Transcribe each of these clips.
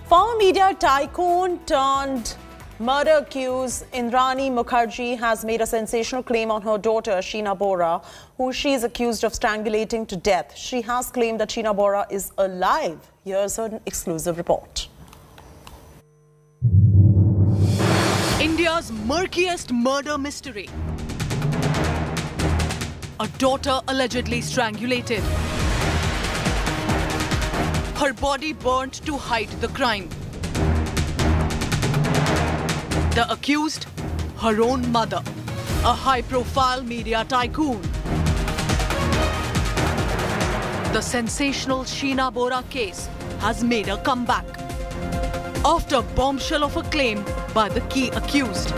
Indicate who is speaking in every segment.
Speaker 1: Former media tycoon turned murder accused Indrani Mukherjee has made a sensational claim on her daughter Sheena Bora, who she is accused of strangulating to death. She has claimed that Sheena Bora is alive. Here's an exclusive report.
Speaker 2: India's murkiest murder mystery. A daughter allegedly strangulated. Her body burnt to hide the crime. The accused, her own mother, a high-profile media tycoon. The sensational Sheena Bora case has made a comeback after bombshell of a claim by the key accused.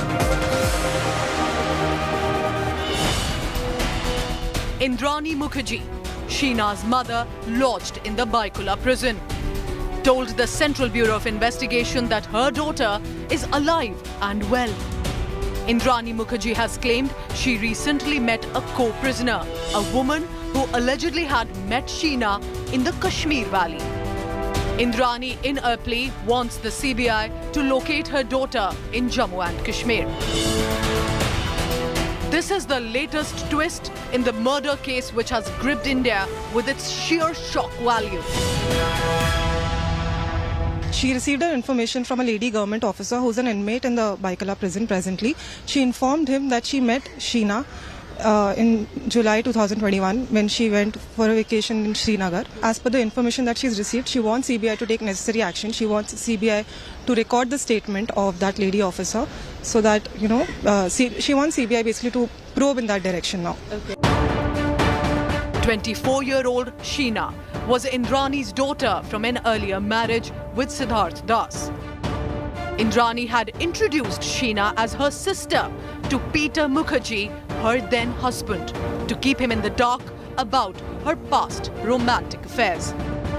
Speaker 2: Indrani Mukherjee, Sheena's mother, lodged in the Byculla prison, told the Central Bureau of Investigation that her daughter is alive and well. Indrani Mukherjee has claimed she recently met a co-prisoner, a woman who allegedly had met Sheena in the Kashmir Valley. Indrani, in a plea, wants the CBI to locate her daughter in Jammu and Kashmir. This is the latest twist in the murder case which has gripped India with its sheer shock value.
Speaker 3: She received her information from a lady government officer who's an inmate in the Byculla prison presently. She informed him that she met Sheena in July 2021 when she went for a vacation in Srinagar. As per the information that she's received, she wants CBI to take necessary action. She wants CBI to record the statement of that lady officer so that, she wants CBI basically to probe in that direction now.
Speaker 2: Okay. 24-year-old Sheena was Indrani's daughter from an earlier marriage with Siddharth Das. Indrani had introduced Sheena as her sister to Peter Mukherjee, her then husband, to keep him in the dark about her past romantic affairs.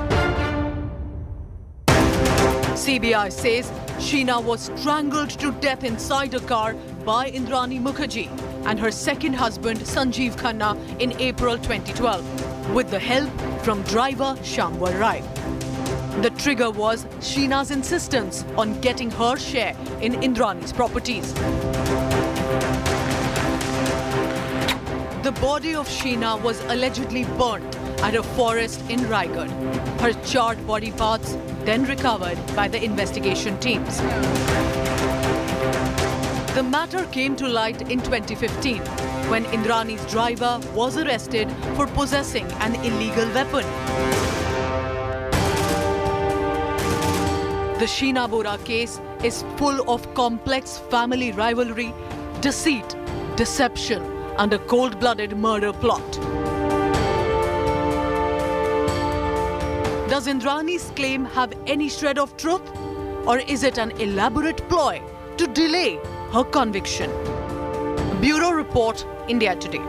Speaker 2: CBI says Sheena was strangled to death inside a car by Indrani Mukherjee and her second husband Sanjeev Khanna in April 2012 with the help from driver Shambhar Rai. The trigger was Sheena's insistence on getting her share in Indrani's properties. The body of Sheena was allegedly burnt at a forest in Raigad. Her charred body parts then recovered by the investigation teams. The matter came to light in 2015 when Indrani's driver was arrested for possessing an illegal weapon. The Sheena Bora case is full of complex family rivalry, deceit, deception, and a cold-blooded murder plot. Does Indrani's claim have any shred of truth? Or is it an elaborate ploy to delay her conviction? Bureau Report, India Today.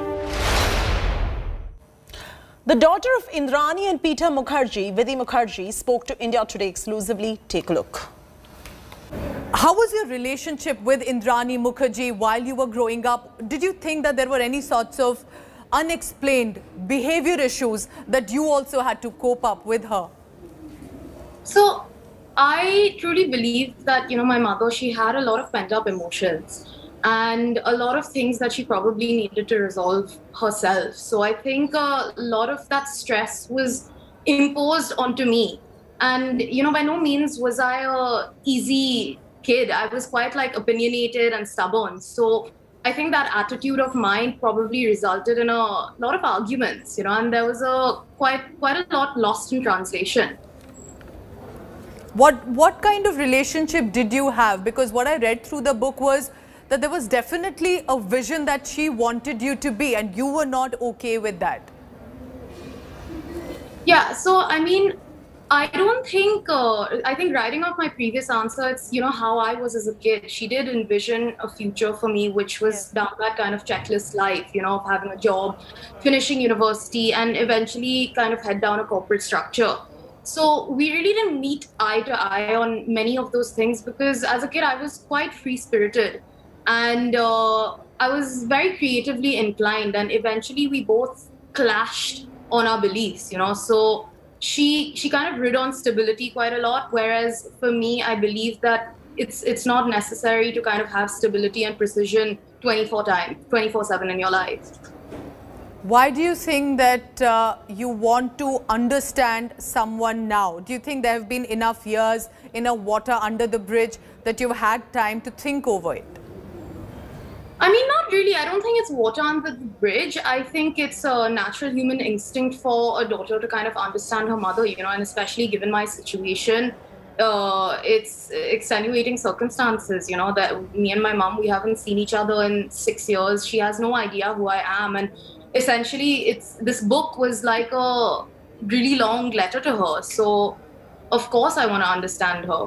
Speaker 1: The daughter of Indrani and Peter Mukherjee, Vidhi Mukherjee, spoke to India Today exclusively. Take a look.
Speaker 4: How was your relationship with Indrani Mukherjee while you were growing up? Did you think that there were any sorts of unexplained behavior issues that you also had to cope up with her?
Speaker 5: So I truly believe that, my mother, she had a lot of pent-up emotions and a lot of things that she probably needed to resolve herself. So I think a lot of that stress was imposed onto me. And, by no means was I a easy kid. I was quite opinionated and stubborn. So I think that attitude of mine probably resulted in a lot of arguments, and there was quite a lot lost in translation.
Speaker 4: What kind of relationship did you have? Because what I read through the book was that there was definitely a vision that she wanted you to be, and you were not okay with that.
Speaker 5: Yeah, so I don't think, I think writing off my previous answer, it's, how I was as a kid. She did envision a future for me, which was down that kind of checklist life, of having a job, finishing university, and eventually kind of head down a corporate structure. So we really didn't meet eye to eye on many of those things because as a kid, I was quite free-spirited and I was very creatively inclined, and eventually we both clashed on our beliefs, So she kind of rid on stability quite a lot. Whereas for me, I believe that it's not necessary to kind of have stability and precision 24/7 in your life.
Speaker 4: Why do you think that you want to understand someone now? Do you think there have been enough years, enough water under the bridge that you've had time to think over it?
Speaker 5: I mean, not really. I don't think it's water under the bridge. I think it's a natural human instinct for a daughter to kind of understand her mother, and especially given my situation, it's extenuating circumstances, that me and my mom, we haven't seen each other in 6 years. She has no idea who I am. And essentially, this book was like a really long letter to her. So, of course, I want to understand her.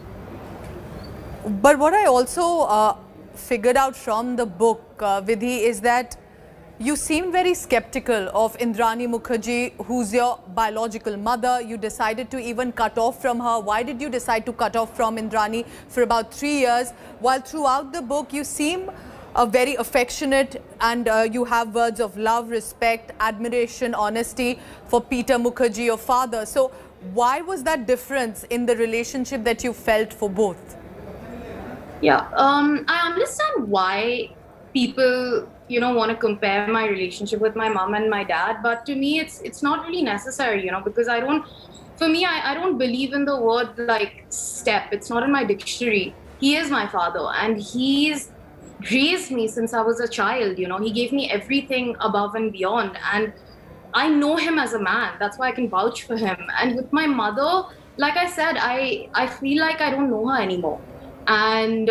Speaker 4: But what I also figured out from the book, Vidhi, is that you seemed very skeptical of Indrani Mukherjee, who's your biological mother. You decided to even cut off from her. Why did you decide to cut off from Indrani for about 3 years? While throughout the book, you seem very affectionate, and you have words of love, respect, admiration, honesty for Peter Mukherjee, your father. So why was that difference in the relationship that you felt for both?
Speaker 5: Yeah, I understand why people, want to compare my relationship with my mom and my dad. But to me, it's not really necessary, because I don't believe in the word like step. It's not in my dictionary. He is my father, and he's raised me since I was a child. He gave me everything above and beyond. And I know him as a man. That's why I can vouch for him. And with my mother, like I said, I feel like I don't know her anymore. And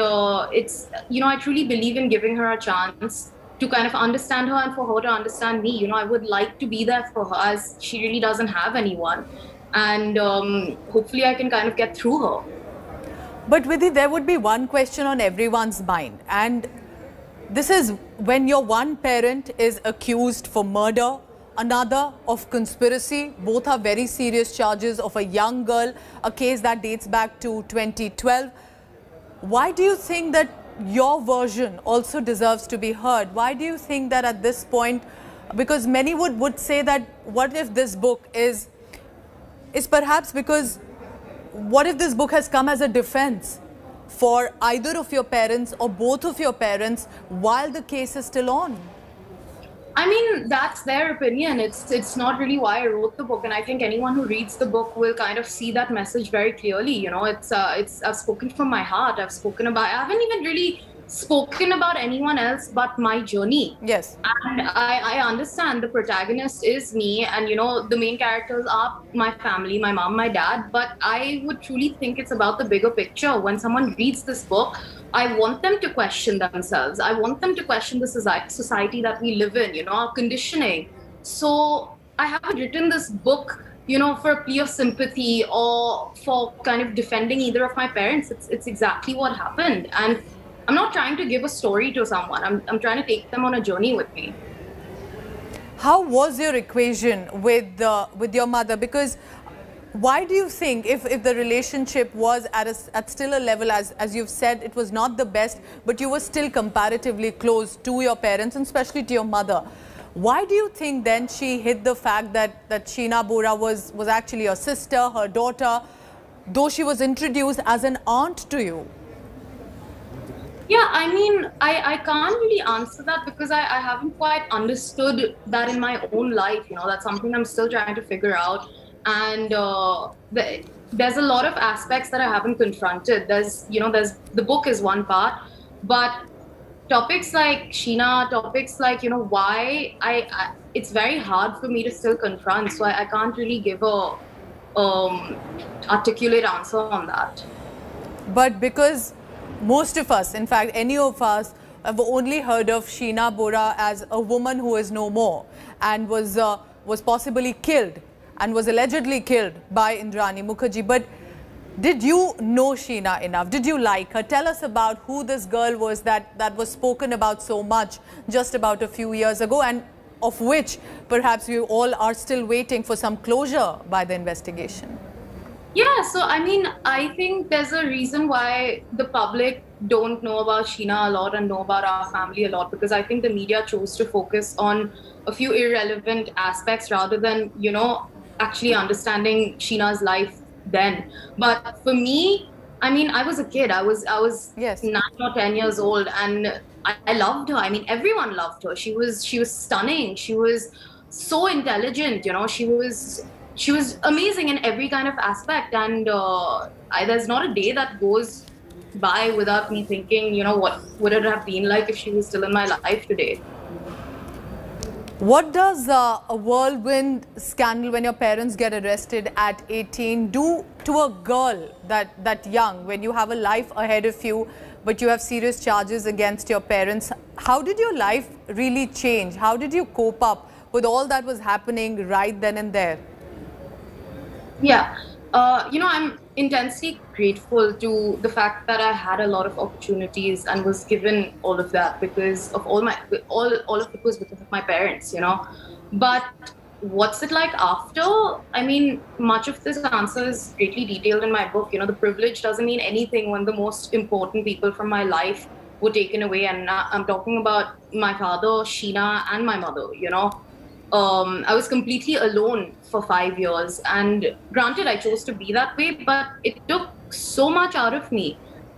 Speaker 5: I truly believe in giving her a chance to kind of understand her and for her to understand me. I would like to be there for her, as she really doesn't have anyone. And hopefully I can kind of get through her.
Speaker 4: But Vidhi, there would be one question on everyone's mind. And this is when your one parent is accused for murder, another of conspiracy. Both are very serious charges of a young girl, a case that dates back to 2012. Why do you think that your version also deserves to be heard? Why do you think that at this point, because many would say that what if this book is perhaps because what if this book has come as a defense for either of your parents or both of your parents while the case is still on?
Speaker 5: I mean, that's their opinion. It's not really why I wrote the book, and I think anyone who reads the book will kind of see that message very clearly. I've spoken from my heart. I haven't even really spoken about anyone else but my journey.
Speaker 4: Yes.
Speaker 5: And I understand the protagonist is me, and the main characters are my family, my mom, my dad. But I would truly think it's about the bigger picture. When someone reads this book, I want them to question themselves. I want them to question the society that we live in, our conditioning. So I haven't written this book, for a plea of sympathy or for kind of defending either of my parents. It's exactly what happened. And I'm not trying to give a story to someone. I'm trying to take them on a journey with me.
Speaker 4: How was your equation with your mother? Because why do you think, if the relationship was at still a level, as you've said, it was not the best, but you were still comparatively close to your parents and especially to your mother, why do you think then she hid the fact that Sheena Bora was actually your sister, her daughter, though she was introduced as an aunt to you?
Speaker 5: Yeah, I mean, I can't really answer that because I haven't quite understood that in my own life. That's something I'm still trying to figure out. And there's a lot of aspects that I haven't confronted. There's the book is one part, but topics like Sheena, topics like, why it's very hard for me to still confront. So I can't really give a articulate answer on that.
Speaker 4: But because most of us, in fact, any of us, have only heard of Sheena Bora as a woman who is no more and was possibly killed and was allegedly killed by Indrani Mukherjee. But did you know Sheena enough? Did you like her? Tell us about who this girl was that was spoken about so much just about a few years ago, and of which perhaps we all are still waiting for some closure by the investigation.
Speaker 5: Yeah, so I mean, I think there's a reason why the public don't know about Sheena a lot and know about our family a lot, because I think the media chose to focus on a few irrelevant aspects rather than, actually understanding Sheena's life then. But for me, I mean, I was a kid. I was
Speaker 4: Yes.
Speaker 5: 9 or 10 years old, and I loved her. I mean, everyone loved her. She was stunning. She was so intelligent. You know, she was amazing in every kind of aspect. And there's not a day that goes by without me thinking, you know, what would it have been like if she was still in my life today.
Speaker 4: What does a whirlwind scandal when your parents get arrested at 18 do to a girl that young, when you have a life ahead of you, but you have serious charges against your parents? How did your life really change? How did you cope up with all that was happening right then and there?
Speaker 5: Yeah. You know, I'm intensely grateful to the fact that I had a lot of opportunities and was given all of that because of all of it was because of my parents, you know. But what's it like after? I mean, much of this answer is greatly detailed in my book. You know, the privilege doesn't mean anything when the most important people from my life were taken away. And I'm talking about my father, Sheena, and my mother, you know. I was completely alone for 5 years. And granted, I chose to be that way, but it took so much out of me.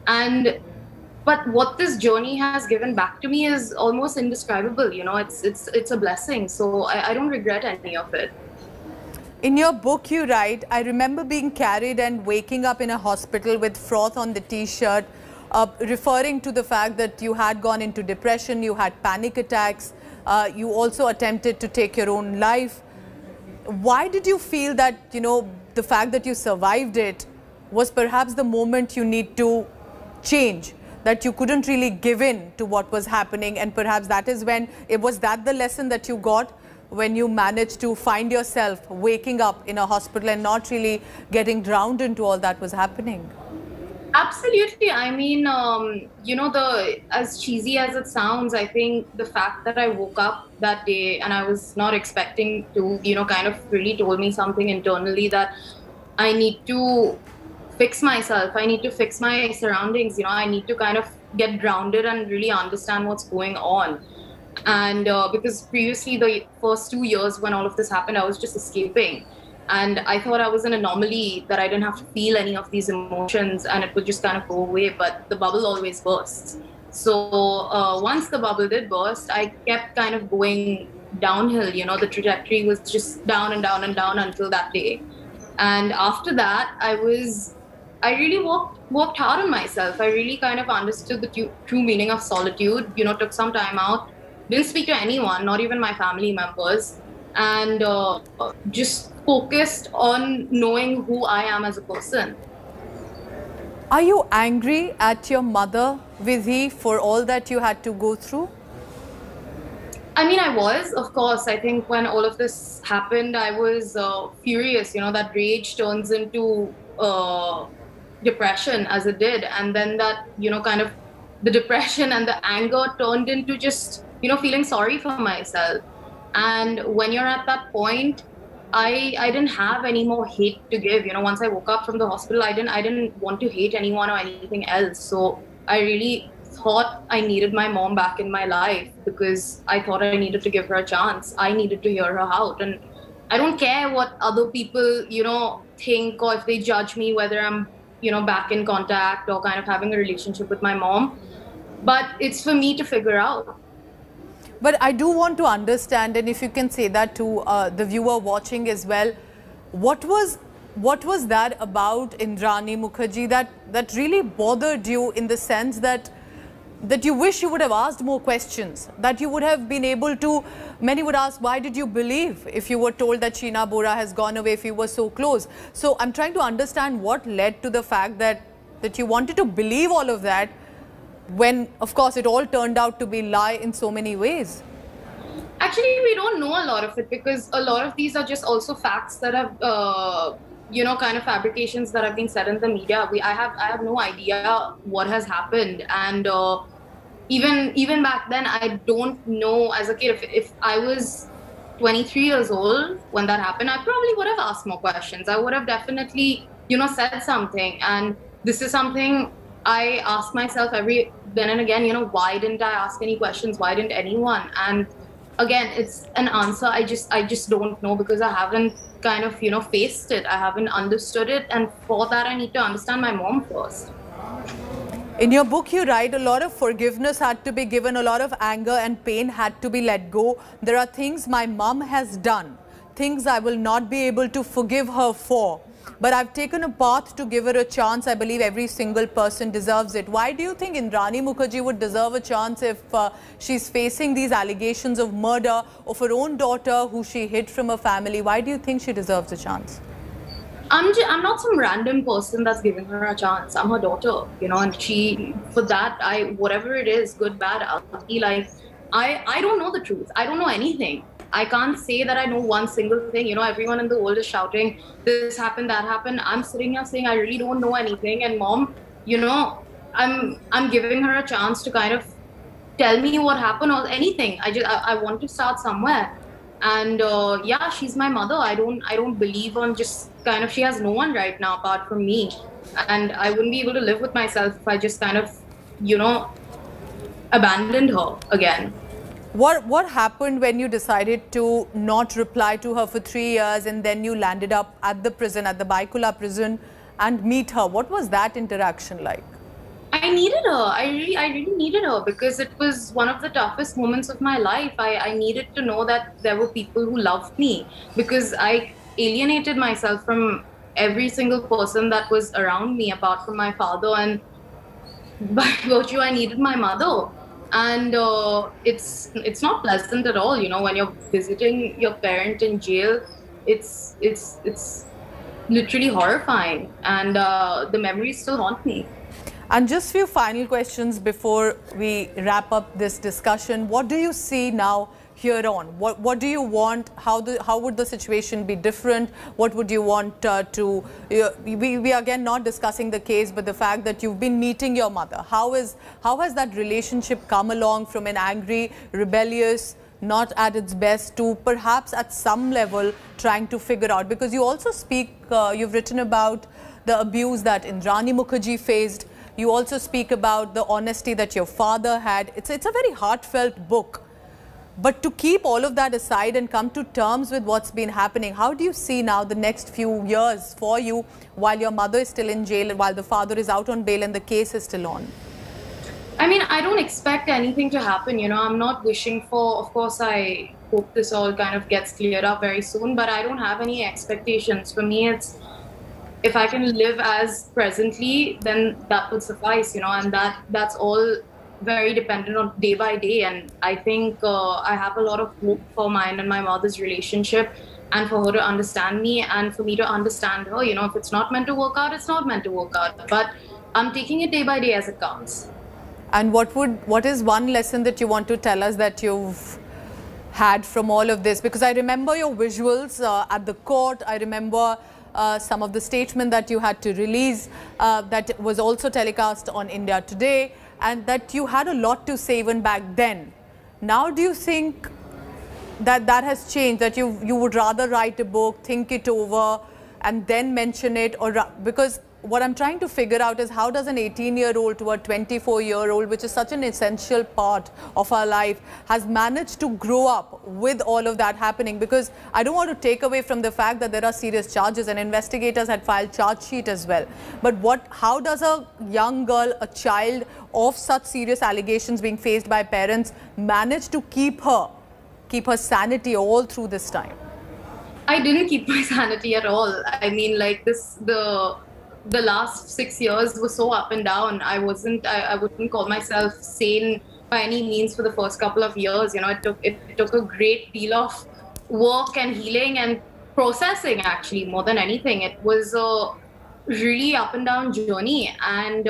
Speaker 5: But what this journey has given back to me is almost indescribable. You know, it's a blessing. So I don't regret any of it.
Speaker 4: In your book, you write, I remember being carried and waking up in a hospital with froth on the t-shirt, referring to the fact that you had gone into depression, you had panic attacks. You also attempted to take your own life. Why did you feel that, you know, the fact that you survived it was perhaps the moment you need to change, that you couldn't really give in to what was happening, and perhaps that is when, was that the lesson that you got when you managed to find yourself waking up in a hospital and not really getting drowned into all that was happening?
Speaker 5: Absolutely. I mean, you know, as cheesy as it sounds, I think the fact that I woke up that day and I was not expecting to, you know, kind of really told me something internally that I need to fix myself. I need to fix my surroundings. You know, I need to kind of get grounded and really understand what's going on. And because previously, the first 2 years when all of this happened, I was just escaping. And I thought I was an anomaly, that I didn't have to feel any of these emotions and it would just kind of go away. But the bubble always bursts. So once the bubble did burst, I kept kind of going downhill. You know, the trajectory was just down and down and down until that day. And after that, I really worked hard on myself. I really kind of understood the true meaning of solitude. You know, took some time out, didn't speak to anyone, not even my family members, and just focused on knowing who I am as a person.
Speaker 4: Are you angry at your mother, Vidhi, for all that you had to go through?
Speaker 5: I mean, I was, of course. I think when all of this happened, I was furious. You know, that rage turns into depression, as it did. And then that, you know, kind of the depression and the anger turned into just, you know, feeling sorry for myself. And when you're at that point, I didn't have any more hate to give. You know, once I woke up from the hospital, I didn't want to hate anyone or anything else. So I really thought I needed my mom back in my life because I thought I needed to give her a chance. I needed to hear her out. And I don't care what other people, you know, think, or if they judge me, whether I'm, you know, back in contact or kind of having a relationship with my mom. But it's for me to figure out.
Speaker 4: But I do want to understand, and if you can say that to the viewer watching as well, what was that about Indrani Mukherjee that really bothered you, in the sense that you wish you would have asked more questions, that you would have been able to, many would ask, why did you believe if you were told that Sheena Bora has gone away, if you were so close? So I'm trying to understand what led to the fact that you wanted to believe all of that, when, of course, it all turned out to be lie in so many ways.
Speaker 5: Actually, we don't know a lot of it because a lot of these are just also facts that have, you know, kind of fabrications that have been said in the media. I have no idea what has happened. And even back then, I don't know, as a kid, if I was 23 years old when that happened, I probably would have asked more questions. I would have definitely, you know, said something. And this is something I ask myself every then and again, you know, why didn't I ask any questions? Why didn't anyone? And again, it's an answer I just don't know, because I haven't kind of faced it. I haven't understood it, and for that I need to understand my mom first.
Speaker 4: In your book, you write a lot of forgiveness had to be given, a lot of anger and pain had to be let go. There are things my mom has done, things I will not be able to forgive her for. But I've taken a path to give her a chance. I believe every single person deserves it. Why do you think Indrani Mukherjee would deserve a chance if she's facing these allegations of murder of her own daughter who she hid from her family? Why do you think she deserves a chance?
Speaker 5: I'm not some random person that's giving her a chance. I'm her daughter, and for that, whatever it is, good, bad, ugly, like, I don't know the truth. I don't know anything. I can't say that I know one single thing. Everyone in the world is shouting, this happened, that happened. I'm sitting here saying I really don't know anything. And mom, I'm giving her a chance to kind of tell me what happened or anything. I want to start somewhere. And yeah, she's my mother. I don't believe on just kind of, she has no one right now apart from me, and I wouldn't be able to live with myself if I just kind of abandoned her again.
Speaker 4: What happened when you decided to not reply to her for 3 years and then you landed up at the prison, at the Byculla prison, and meet her? What was that interaction like?
Speaker 5: I needed her. I really needed her, because it was one of the toughest moments of my life. I needed to know that there were people who loved me, because I alienated myself from every single person that was around me apart from my father, and by virtue I needed my mother. And it's not pleasant at all, when you're visiting your parent in jail. It's literally horrifying, and the memories still haunt me.
Speaker 4: And just few final questions before we wrap up this discussion. What do you see now here on? What do you want? How would the situation be different? What would you want we are again not discussing the case, but the fact that you've been meeting your mother. How has that relationship come along from an angry, rebellious, not at its best, to perhaps at some level trying to figure out? Because you also speak, you've written about the abuse that Indrani Mukherjee faced. You also speak about the honesty that your father had. It's a very heartfelt book. But to keep all of that aside and come to terms with what's been happening, how do you see now the next few years for you while your mother is still in jail, while the father is out on bail and the case is still on?
Speaker 5: I mean, I don't expect anything to happen, I'm not wishing for, of course, I hope this all kind of gets cleared up very soon, but I don't have any expectations. For me, it's, if I can live as presently, then that would suffice, and that's all very dependent on day by day. And I think I have a lot of hope for mine and my mother's relationship, and for her to understand me and for me to understand her. If it's not meant to work out, it's not meant to work out. But I'm taking it day by day as it comes.
Speaker 4: And what is one lesson that you want to tell us that you've had from all of this? Because I remember your visuals at the court. I remember some of the statement that you had to release that was also telecast on India Today, and that you had a lot to say even back then. Now do you think that has changed, that you would rather write a book, think it over and then mention it? Or because what I'm trying to figure out is, how does an 18-year-old to a 24-year-old, which is such an essential part of our life, has managed to grow up with all of that happening? Because I don't want to take away from the fact that there are serious charges and investigators had filed charge sheet as well. But how does a young girl, a child of such serious allegations being faced by parents, manage to keep her sanity all through this time?
Speaker 5: I didn't keep my sanity at all. I mean, like the last 6 years were so up and down. I wouldn't call myself sane by any means for the first couple of years. It took a great deal of work and healing and processing, actually, more than anything. It was a really up and down journey, and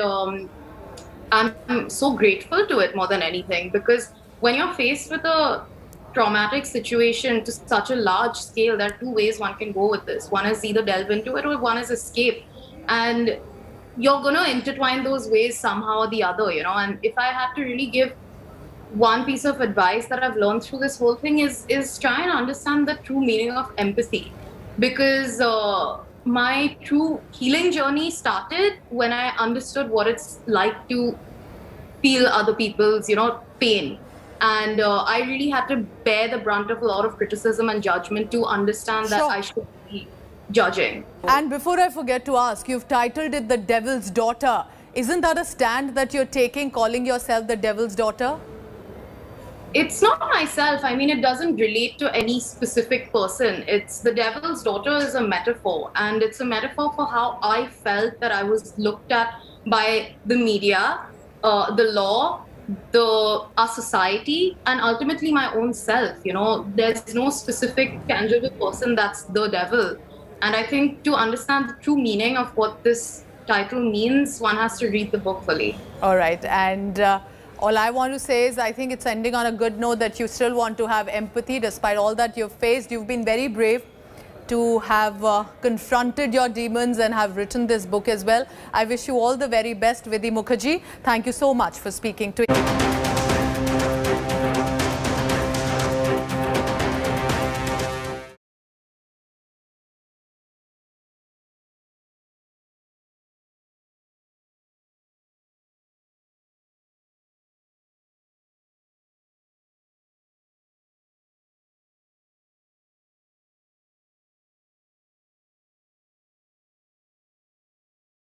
Speaker 5: I'm so grateful to it more than anything, because when you're faced with a traumatic situation to such a large scale, there are two ways one can go with this. One is either delve into it, or one is escape. And you're going to intertwine those ways somehow or the other, and if I had to really give one piece of advice that I've learned through this whole thing is try and understand the true meaning of empathy. Because my true healing journey started when I understood what it's like to feel other people's, pain. And I really had to bear the brunt of a lot of criticism and judgment to understand that I should be judging.
Speaker 4: And before I forget to ask, you've titled it The Devil's Daughter. Isn't that a stand that you're taking, calling yourself the Devil's Daughter?
Speaker 5: It's not myself. I mean, it doesn't relate to any specific person. It's the Devil's Daughter is a metaphor, and it's a metaphor for how I felt that I was looked at by the media, the law, our society, and ultimately my own self. You know, there's no specific tangible person that's the devil. And I think to understand the true meaning of what this title means, one has to read the book fully.
Speaker 4: All right. And all I want to say is I think it's ending on a good note, that you still want to have empathy despite all that you've faced. You've been very brave to have confronted your demons and have written this book as well. I wish you all the very best, Vidhi Mukherjee. Thank you so much for speaking to